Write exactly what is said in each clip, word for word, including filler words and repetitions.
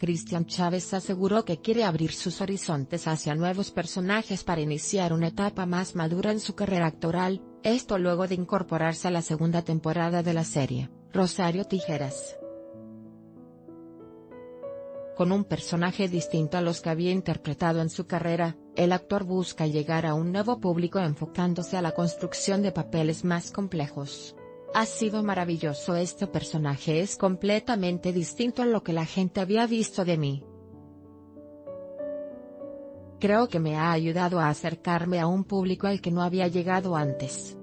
Cristian Chávez aseguró que quiere abrir sus horizontes hacia nuevos personajes para iniciar una etapa más madura en su carrera actoral, esto luego de incorporarse a la segunda temporada de la serie, Rosario Tijeras. Con un personaje distinto a los que había interpretado en su carrera, el actor busca llegar a un nuevo público enfocándose a la construcción de papeles más complejos. Ha sido maravilloso, este personaje es completamente distinto a lo que la gente había visto de mí. Creo que me ha ayudado a acercarme a un público al que no había llegado antes.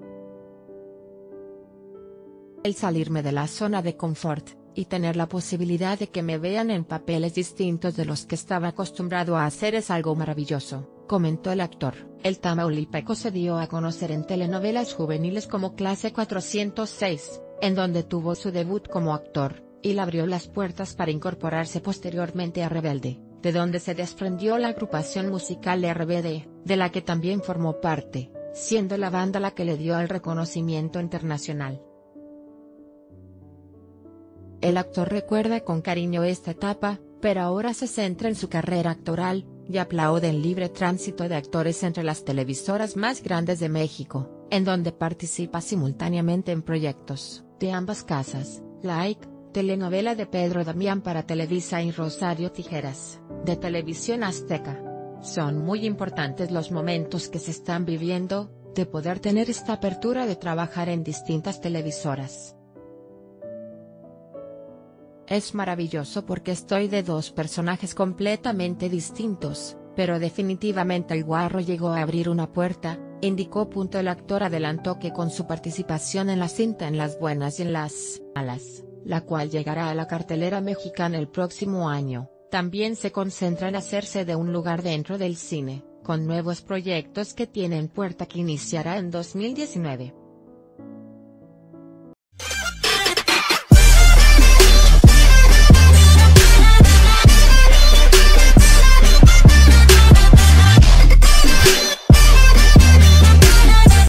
El salirme de la zona de confort, y tener la posibilidad de que me vean en papeles distintos de los que estaba acostumbrado a hacer es algo maravilloso, comentó el actor. El tamaulipeco se dio a conocer en telenovelas juveniles como Clase cuatrocientos seis, en donde tuvo su debut como actor, y le abrió las puertas para incorporarse posteriormente a Rebelde, de donde se desprendió la agrupación musical R B D, de la que también formó parte, siendo la banda la que le dio el reconocimiento internacional. El actor recuerda con cariño esta etapa, pero ahora se centra en su carrera actoral, y aplaude el libre tránsito de actores entre las televisoras más grandes de México, en donde participa simultáneamente en proyectos de ambas casas, Like, telenovela de Pedro Damián para Televisa, y Rosario Tijeras, de Televisión Azteca. Son muy importantes los momentos que se están viviendo, de poder tener esta apertura de trabajar en distintas televisoras. Es maravilloso porque estoy de dos personajes completamente distintos, pero definitivamente el Guarro llegó a abrir una puerta, indicó. El actor adelantó que con su participación en la cinta En las buenas y en las malas, la cual llegará a la cartelera mexicana el próximo año, también se concentra en hacerse de un lugar dentro del cine, con nuevos proyectos que tiene en puerta que iniciará en dos mil diecinueve.